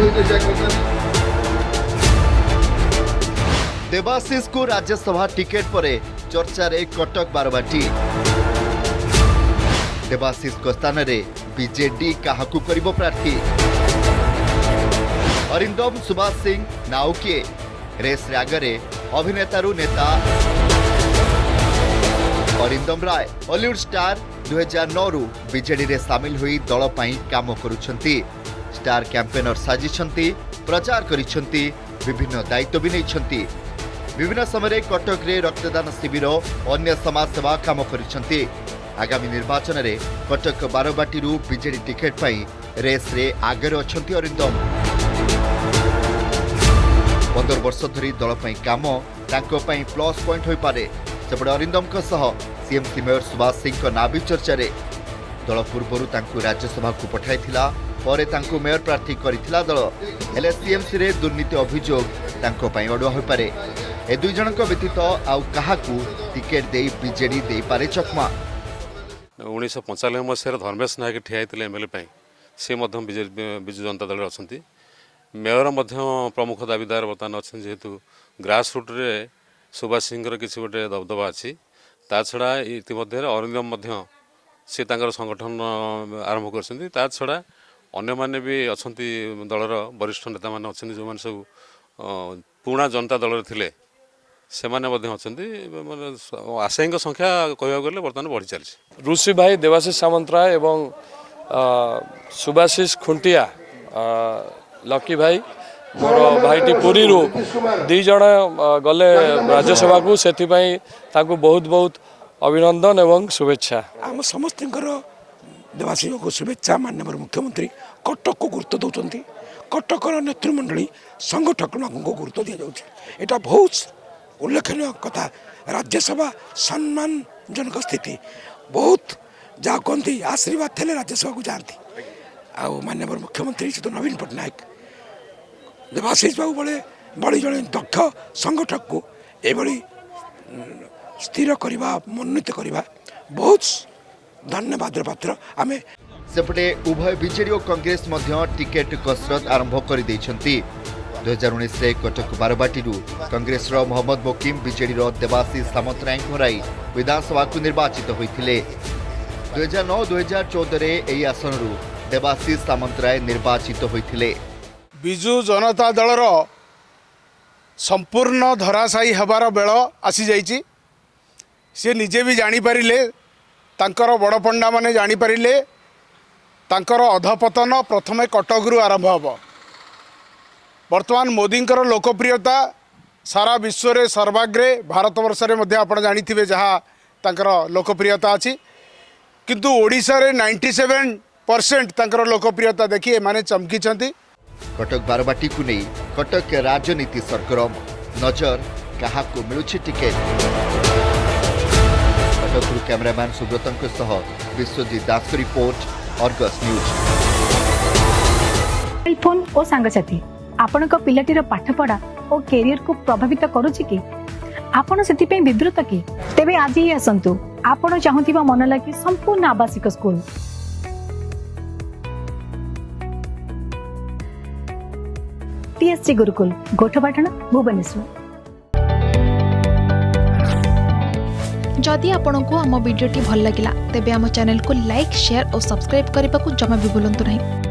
देवाशीष को राज्यसभा टिकेट पर चर्चा रे कटक बारबाटी देवाशीष को स्थान रे बीजेडी काहाकू करिबो प्रार्थी अरिंदम सुभाष सिंह नाउ किए रेस आगे अभिनेतारू नेता अरिंदम राय हॉलीवुड स्टार 2009 रु बीजेडी रे सामिल हुई दल पई काम करुछंती स्टार कैंपेनर साजिछंती प्रचार करिछंती विभिन्न दायित्व भी नैछंती विभिन्न समय कटक रे रक्तदान शिविर अन्य समाज सेवा काम करिछंती आगामी निर्वाचन रे कटक बारबाटी रु बीजेडी टिकेट पई रेस रे आगे अछंती अरिंदम 15 वर्ष धरी दल पई काम तांको पई प्लस पॉइंट होई पारे सेपटे अरिंदम को सह सीएमसी मेयर सुभाष सिंह को नाबी चर्चा रे दल पूर्व तांको राज्यसभा को पठाइथिला परे तांको मेयर प्रार्थी करिथिला दल हेले सीएमसी रे दुर्नीति अभियोग तांको पई अडुआ होई पारे ए दुई जनक व्यतीत आउ काहाकू टिकेट देई बीजेडी देई पारे चकमा 1995 मसीह धर्मेश नायक ठिया एमएलए से विजु जनता दल अच्छा मेयर प्रमुख दाबीदार बर्तमान अच्छा जेहेतु ग्रास रूट रे सुभाष सिंह किसी गोटे दबदबा अच्छी ता छड़ा इतिमध्य अरिंदम से संगठन आरंभ कर छड़ा अन्य माने भी अच्छा दलर वरिष्ठ नेता मान अच्छा जो मैंने सब पुराना जनता दल थे से आशायी संख्या कहवा गले बर्तमान बढ़ी चली ऋषि भाई देवाशीष सामंतराय एवं सुभाषिष खुंटिया लकी भाई मोर भाईटी पुरी रू दी जन गले राज्यसभा को से बहुत बहुत अभिनंदन एवं शुभेच्छा आम समस्त देवाशीष को शुभेच्छा माननीय मुख्यमंत्री कटक को गुरुत्व दौरान कटकर नेतृमंडली संगठक को गुरुत्व दि जाता बहुत उल्लेखनीय कथा राज्यसभा सम्मानजनक स्थिति बहुत जहाँ कहती आशीर्वाद थे राज्यसभा को जाती आउ माननीय मुख्यमंत्री श्री नवीन पट्टनायक देवाशीष बाबू बड़ी जड़े दक्ष संगठक को ये स्थिर करवा मनोनीत करवा बहुत धन्यवाद पात्र आम सेपटे उभय बीजेडी और कांग्रेस मध्य टिकेट कसरत आरंभ कर 2019 रे कटक बारबाटी कांग्रेस मोहम्मद मोकिम बीजेडी देवाशीष सामंतराय हराई विधानसभा को निर्वाचित होते 2009-2014 रे एही आसन देवाशीष सामंतराय निर्वाचित होते बिजु जनता दलर संपूर्ण धराशायी हबार बेल आसी जाइए सी निजे भी जानीपारे तांकर बड़ पंडा माने जानीपारे तांकर अधपतन प्रथमे कटकरू आरंभ हम बर्तमान मोदी लोकप्रियता सारा विश्व रे सर्वाग्रे भारत वर्ष में आप जानी जहाँ तांकर लोकप्रियता अच्छी किंतु ओडिशा रे 97% तांकर लोकप्रियता देखी एमाने चमकी कटक बारबाटी को नहीं कटक राजनीति सरगरम नजर क्या मिलुछि ticket Cuttack cameraman Subrat Biswajit Das report Argus news phone और सांगसाथी आपण पिलाटीर पाठपढ़ा और कैरियर को प्रभावित करुछि कि आपण से विब्रत कि तेबे आज ही आसंतु आपण चाहूथिबा मन लगी संपूर्ण आवासिक स्कूल टीएससी गुरुकुल गोठपाटण भुवनेश्वर। जदि आपंक आम भिडी भल लगा तेब आम चैनल को लाइक शेयर और सब्सक्राइब करने को जमा भी भूलु नहीं।